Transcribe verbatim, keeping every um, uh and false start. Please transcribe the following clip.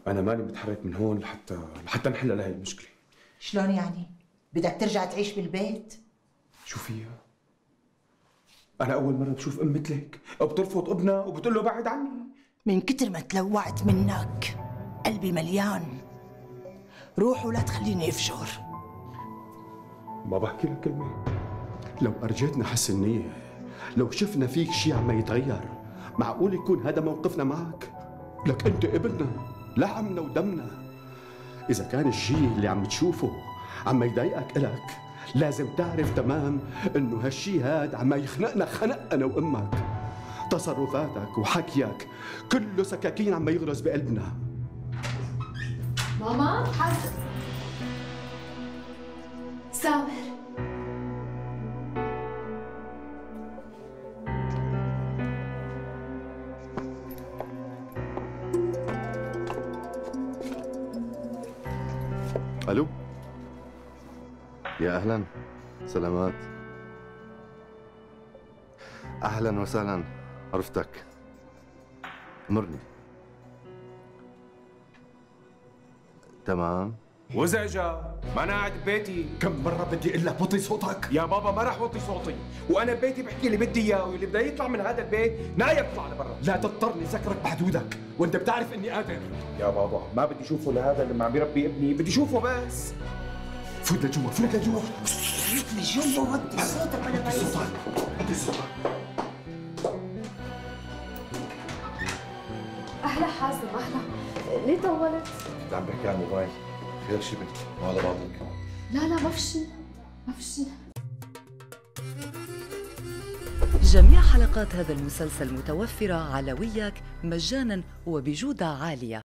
انا ماني متحرك من هون لحتى لحتى نحل لهي المشكله. شلون يعني؟ بدك ترجع تعيش بالبيت؟ شو فيها؟ انا اول مره بشوف ام مثلك بترفض ابنها وبتقول له بعد عني. من كتر ما تلوعت منك قلبي مليان. روح ولا تخليني افجر. ما بحكي لك كلمه. لو ارجيتنا حسن نيه، لو شفنا فيك شيء عم يتغير، معقول يكون هذا موقفنا معك؟ لك انت ابننا، لحمنا ودمنا. اذا كان الشيء اللي عم تشوفه عم يضايقك الك، لازم تعرف تمام انه هالشيء هاد عم يخنقنا خنق انا وامك. تصرفاتك وحكيك كله سكاكين عم يغرز بقلبنا. ماما حاسة سامر. الو، يا اهلا، سلامات. اهلا وسهلا، عرفتك، امرني. تمام. واذا اجا ما انا قاعد ببيتي. كم مره بدي اقول لك وطي صوتك؟ يا بابا ما رح وطي صوتي، وانا ببيتي بحكي اللي بدي اياه، واللي بده يطلع من هذا البيت نا يطلع لبرا. لا تضطرني ذكرك بحدودك، وانت بتعرف اني قادر. يا بابا ما بدي اشوفه لهذا اللي عم يربي ابني، بدي اشوفه بس. فوت لجوا، فوت لجوا. فوت لجوا وطي صوتك ولا وطي صوتك، وطي صوتك. أهلا حازم، أهلا. ليه طولت؟ كنت عم بحكي على الموبايل. خير شي بنتي، مو على بعضك. لا لا ما في شيء، ما في شيء. جميع حلقات هذا المسلسل متوفرة على وياك مجانا وبجودة عالية.